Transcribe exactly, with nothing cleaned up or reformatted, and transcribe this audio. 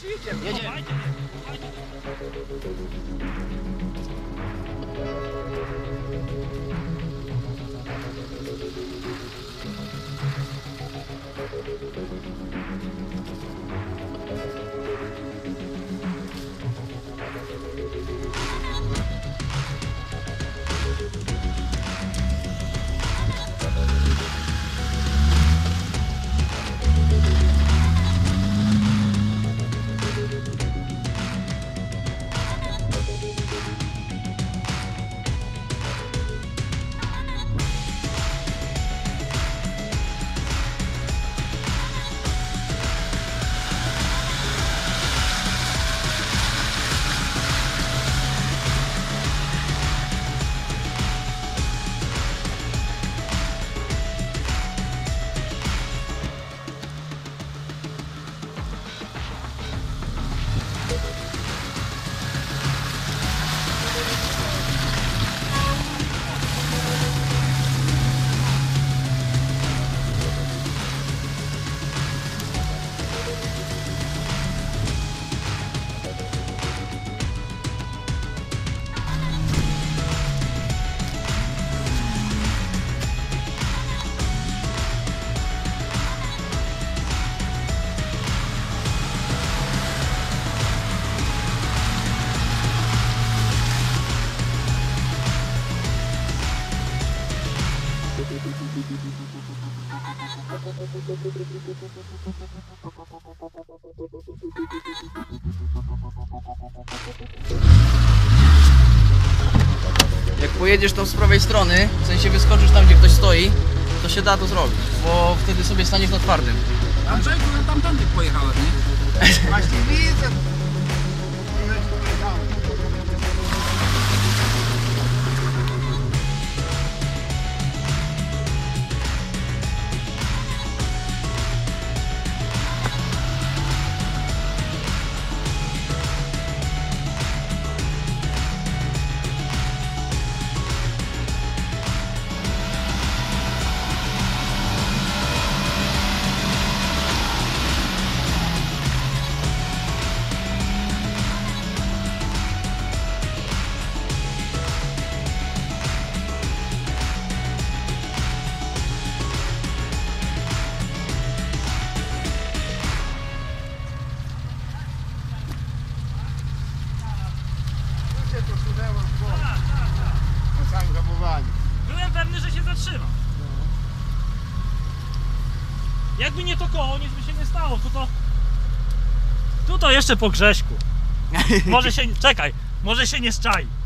czy jedziemy? Jedziemy. Jak pojedziesz tam z prawej strony, w sensie wyskoczysz tam, gdzie ktoś stoi, to się da to zrobić, bo wtedy sobie staniesz na twardym. Andrzejku, ja tamtędy pojechałem, nie? Właśnie widzę. Na samym hamowaniu. Byłem pewny, że się zatrzyma. Jakby nie to koło, nic by się nie stało. Tu to... Tu to jeszcze po Grześku. Może się... Czekaj, może się nie szczai.